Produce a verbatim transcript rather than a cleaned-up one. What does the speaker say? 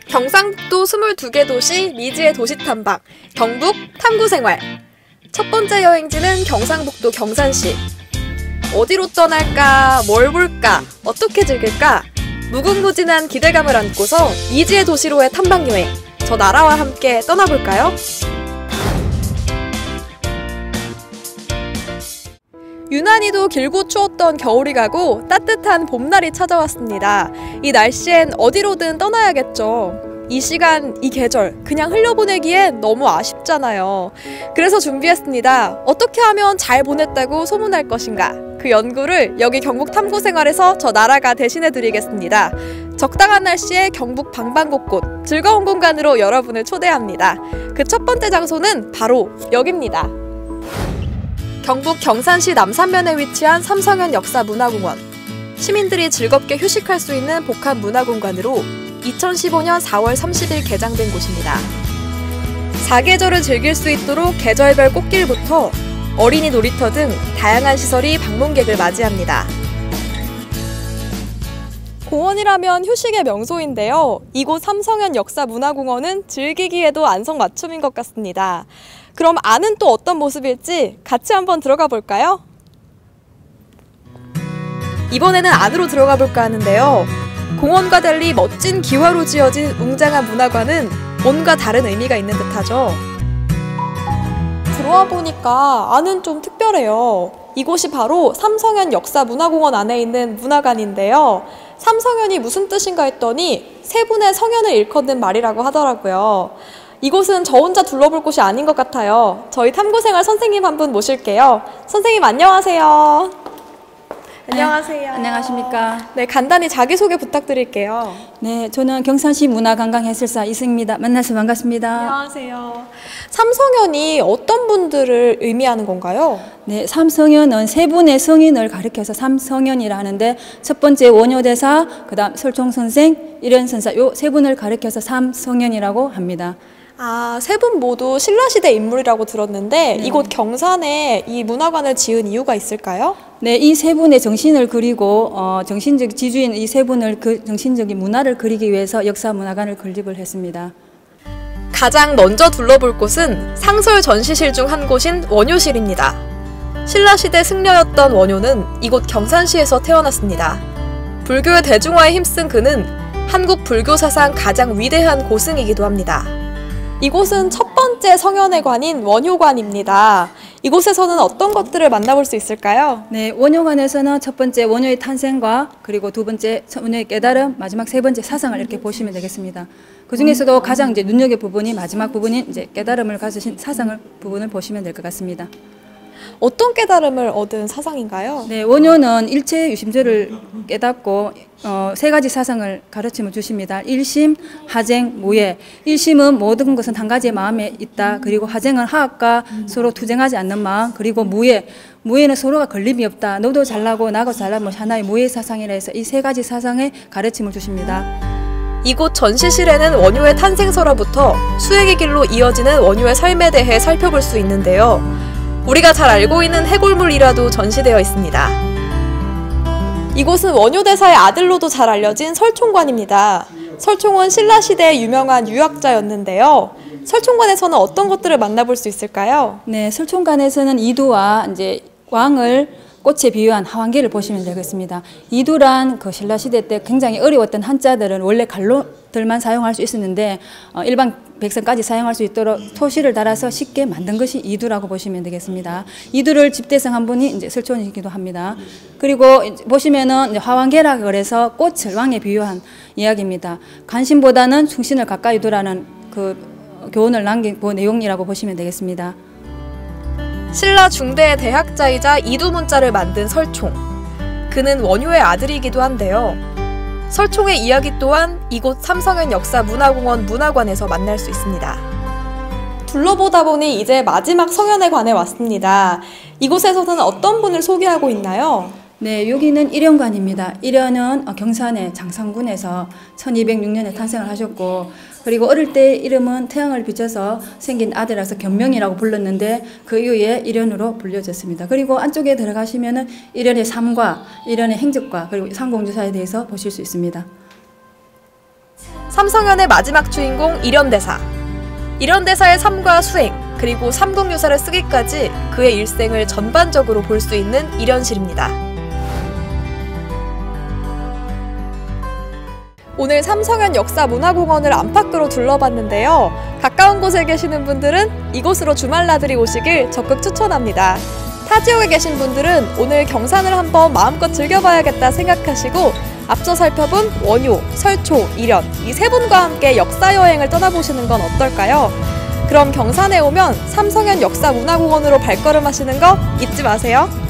경상북도 스물두 개 도시 미지의 도시탐방, 경북 탐구생활. 첫 번째 여행지는 경상북도 경산시. 어디로 떠날까, 뭘 볼까, 어떻게 즐길까? 무궁무진한 기대감을 안고서 미지의 도시로의 탐방여행, 저 나라와 함께 떠나볼까요? 유난히도 길고 추웠던 겨울이 가고 따뜻한 봄날이 찾아왔습니다. 이 날씨엔 어디로든 떠나야겠죠. 이 시간, 이 계절 그냥 흘려보내기엔 너무 아쉽잖아요. 그래서 준비했습니다. 어떻게 하면 잘 보냈다고 소문날 것인가? 그 연구를 여기 경북 탐구생활에서 저 나라가 대신해드리겠습니다. 적당한 날씨에 경북 방방곡곡 즐거운 공간으로 여러분을 초대합니다. 그 첫 번째 장소는 바로 여기입니다. 경북 경산시 남산면에 위치한 삼성현 역사문화공원. 시민들이 즐겁게 휴식할 수 있는 복합 문화공간으로 이천십오 년 사월 삼십일 개장된 곳입니다. 사계절을 즐길 수 있도록 계절별 꽃길부터 어린이 놀이터 등 다양한 시설이 방문객을 맞이합니다. 공원이라면 휴식의 명소인데요. 이곳 삼성현 역사문화공원은 즐기기에도 안성맞춤인 것 같습니다. 그럼 안은 또 어떤 모습일지 같이 한번 들어가 볼까요? 이번에는 안으로 들어가 볼까 하는데요. 공원과 달리 멋진 기와로 지어진 웅장한 문화관은 뭔가 다른 의미가 있는 듯하죠. 들어와 보니까 안은 좀 특별해요. 이곳이 바로 삼성현 역사문화공원 안에 있는 문화관인데요. 삼성현이 무슨 뜻인가 했더니 세 분의 성현을 일컫는 말이라고 하더라고요. 이곳은 저 혼자 둘러볼 곳이 아닌 것 같아요. 저희 탐구생활 선생님 한 분 모실게요. 선생님 안녕하세요. 안녕하세요. 네, 안녕하십니까. 네, 간단히 자기소개 부탁드릴게요. 네, 저는 경산시 문화관광해설사 이승입니다. 만나서 반갑습니다. 안녕하세요. 삼성현이 어떤 분들을 의미하는 건가요? 네, 삼성현은 세 분의 성인을 가리켜서 삼성현이라 하는데 첫 번째 원효대사, 그 다음 설총선생, 일현선사 요 세 분을 가리켜서 삼성현이라고 합니다. 아, 세 분 모두 신라시대 인물이라고 들었는데 네. 이곳 경산에 이 문화관을 지은 이유가 있을까요? 네, 이 세 분의 정신을 그리고 어, 정신적 지주인 이 세 분을 그 정신적인 문화를 그리기 위해서 역사문화관을 건립을 했습니다. 가장 먼저 둘러볼 곳은 상설 전시실 중 한 곳인 원효실입니다. 신라시대 승려였던 원효는 이곳 경산시에서 태어났습니다. 불교의 대중화에 힘쓴 그는 한국 불교 사상 가장 위대한 고승이기도 합니다. 이곳은 첫 번째 성현의 관인 원효관입니다. 이곳에서는 어떤 것들을 만나볼 수 있을까요? 네, 원효관에서는 첫 번째 원효의 탄생과 그리고 두 번째 원효의 깨달음, 마지막 세 번째 사상을 이렇게 보시면 되겠습니다. 그 중에서도 가장 이제 눈여겨 부분이 마지막 부분인 이제 깨달음을 가지신 사상을 부분을 보시면 될 것 같습니다. 어떤 깨달음을 얻은 사상인가요? 네, 원효는 일체 유심조를 깨닫고 어, 세 가지 사상을 가르침을 주십니다. 일심, 하쟁, 무예. 일심은 모든 것은 한 가지의 마음에 있다. 그리고 하쟁은 하악과 서로 투쟁하지 않는 마음. 그리고 무예. 무예는 서로가 걸림이 없다. 너도 잘나고 나도 잘나면 하나의 무예 사상이라 해서 이 세 가지 사상의 가르침을 주십니다. 이곳 전시실에는 원효의 탄생서로부터 수행의 길로 이어지는 원효의 삶에 대해 살펴볼 수 있는데요. 우리가 잘 알고 있는 해골물이라도 전시되어 있습니다. 이곳은 원효대사의 아들로도 잘 알려진 설총관입니다. 설총은 신라시대의 유명한 유학자였는데요. 설총관에서는 어떤 것들을 만나볼 수 있을까요? 네, 설총관에서는 이두와 이제 왕을 꽃에 비유한 하완기를 보시면 되겠습니다. 이두란 그 신라시대 때 굉장히 어려웠던 한자들은 원래 갈로들만 사용할 수 있었는데 어, 일반 백성까지 사용할 수 있도록 토시를 달아서 쉽게 만든 것이 이두라고 보시면 되겠습니다. 이두를 집대성 한 분이 이제 설총이기도 합니다. 그리고 보시면은 이제 하완계라 그래서 꽃을 왕에 비유한 이야기입니다. 관심보다는 충신을 가까이 두라는 그 교훈을 남긴 그 내용이라고 보시면 되겠습니다. 신라 중대의 대학자이자 이두문자를 만든 설총. 그는 원효의 아들이기도 한데요. 설총의 이야기 또한 이곳 삼성현 역사문화공원 문화관에서 만날 수 있습니다. 둘러보다 보니 이제 마지막 성현에 관해 왔습니다. 이곳에서는 어떤 분을 소개하고 있나요? 네, 여기는 일현관입니다. 일현은 경산의 장상군에서 천이백육 년에 탄생을 하셨고, 그리고 어릴 때 이름은 태양을 비춰서 생긴 아들이라서 견명이라고 불렀는데 그 이후에 일현으로 불려졌습니다. 그리고 안쪽에 들어가시면은 일현의 삶과 일현의 행적과 그리고 상공주사에 대해서 보실 수 있습니다. 삼성현의 마지막 주인공 일현대사. 일현대사의 삶과 수행, 그리고 삼국유사를 쓰기까지 그의 일생을 전반적으로 볼 수 있는 일현실입니다. 오늘 삼성현 역사문화공원을 안팎으로 둘러봤는데요. 가까운 곳에 계시는 분들은 이곳으로 주말 나들이 오시길 적극 추천합니다. 타 지역에 계신 분들은 오늘 경산을 한번 마음껏 즐겨봐야겠다 생각하시고 앞서 살펴본 원효, 설초, 일현 이 세 분과 함께 역사여행을 떠나보시는 건 어떨까요? 그럼 경산에 오면 삼성현 역사문화공원으로 발걸음하시는 거 잊지 마세요.